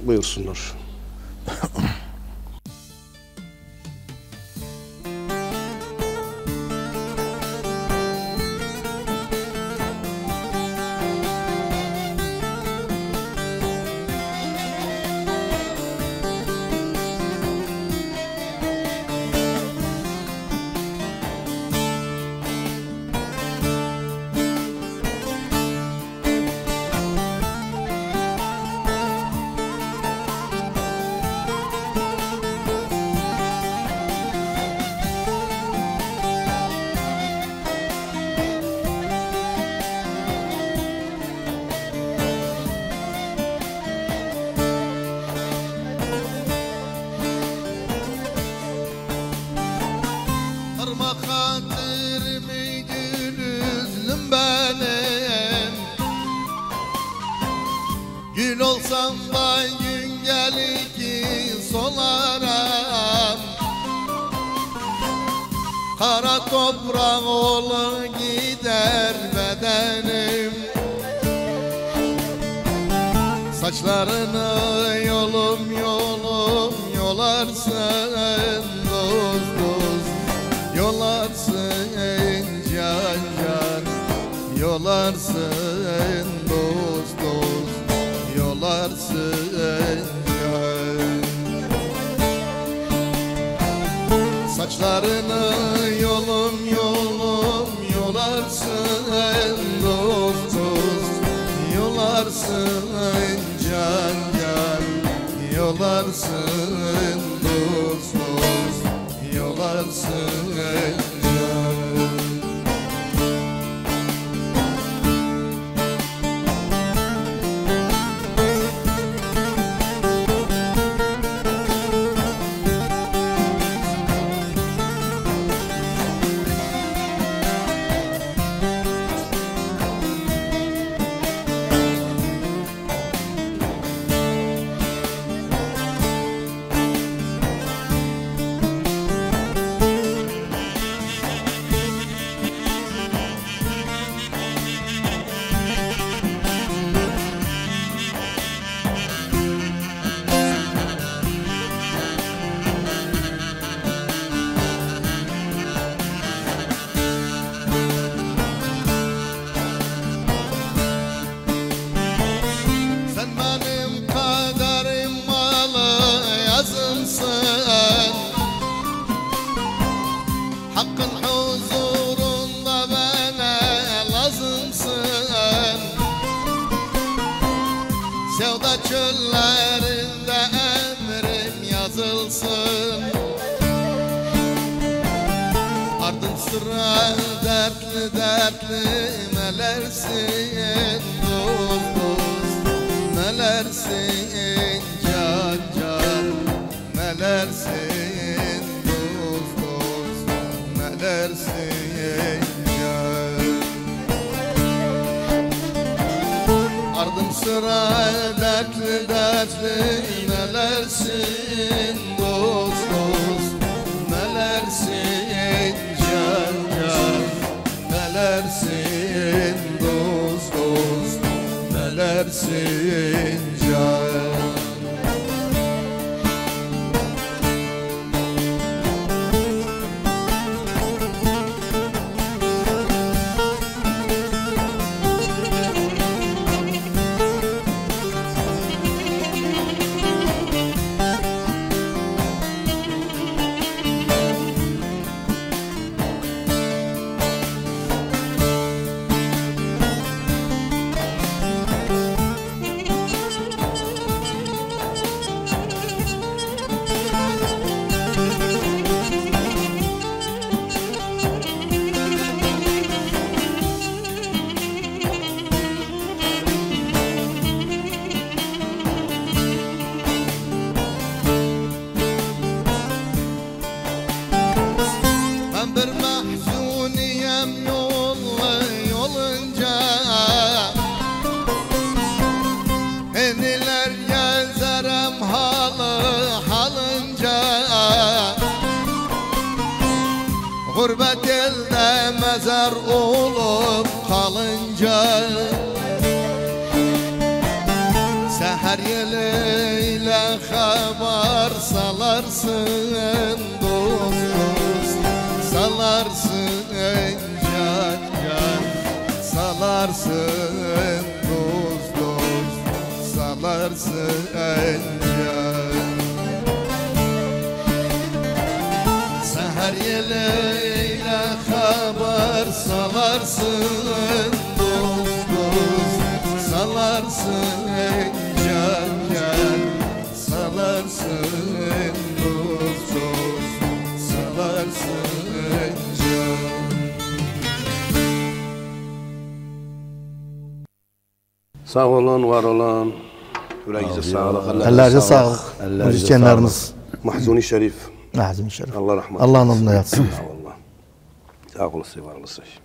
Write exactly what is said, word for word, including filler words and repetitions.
buyursunlar. Gül olsam da gün gelir ki solarım. Kara toprak olur gider bedenim. Saçlarını yolum yolum yolarsın doz doz, yolarsın can can, yolarsın doz doz, yolarsın can. Saçlarını yolum yolum yolarsın doz doz, yolarsın can can, yolarsın doz doz, yolarsın can. Hakkın huzurunda bana lazımsın. Sevda çöllerinde emrim yazılsın. Ardın sıra dertli dertli melersin dost dost, melersin can can, melersin dost dost, melersin can. Ardım sıra dertli dertli melersin dost dost, melersin can can, melersin dost dost, melersin can. Bir mahzuniyem yollu yolunca, eniler gezerem halı halınca. Gurbet elde mezar olup kalınca, seher Seher yeleyle haber salarsın dost dost, salarsın can can, salarsın dost dost, salarsın can. Seher yeleyle haber salarsın dost dost, salarsın can can, salarsın dost dost, salarsın can. Sağ olun, var olun. Yüreğinize sağlık. Ellerinize sağlık. Müzisyenlerimiz. Mahzuni Şerif. Mahzuni Şerif. Allah rahmet eylesin. Allah'ın adına yatsın. Sağ olun. Sağ olasın, var olasın.